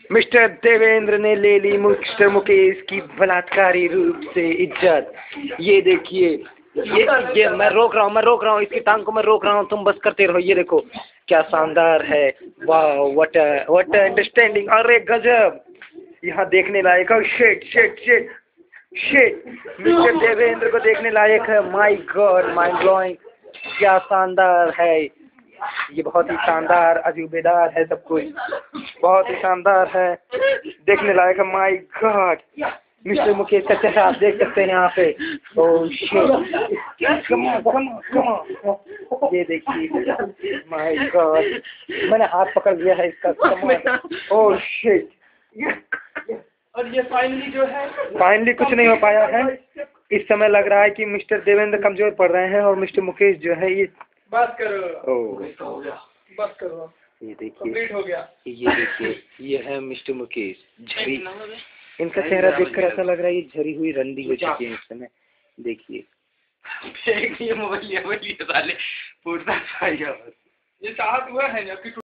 Mister Devendra ने ले ली mister Mukesh की बलात्कारी रूप से इज्जत। ये देखिए, ये मैं रोक रहा हूँ, इसकी टांग को मैं रोक रहा हूँ, तुम बस करते रहो। ये देखो क्या शानदार है, वाह, व्हाट अंडरस्टैंडिंग, अरे गजब, यहाँ देखने लायक है। Shit shit shit shit, mister Devendra को देखने लायक है। माय गॉड, माइंड ब्लोइंग, क्या शानदार है, ये बहुत ही शानदार अजूबेदार है, सब कुछ बहुत ही शानदार है, देखने लायक है। माय गॉड, मिस्टर मुकेश का चेहरा आप देख सकते हैं यहाँ पे। ओह शिट, कम ऑन, ये देखिए, माय गॉड, मैंने हाथ पकड़ लिया है इसका। ओह शिट, और ये फाइनली जो है, फाइनली कुछ नहीं हो पाया है। इस समय लग रहा है कि मिस्टर देवेंद्र कमजोर पड़ रहे हैं और मिस्टर मुकेश जो है ये बात करो। ओह, बस करो, ये देखिए, कंप्लीट हो गया। ये देखिए, ये है मिस्टर मुकेश। झरी, इनका चेहरा देखकर ऐसा लग रहा है ये झरी हुई रंडी हो चुकी है इस समय। देखिए, ये मोबाइल साले, ये चाहत हुआ है ना कि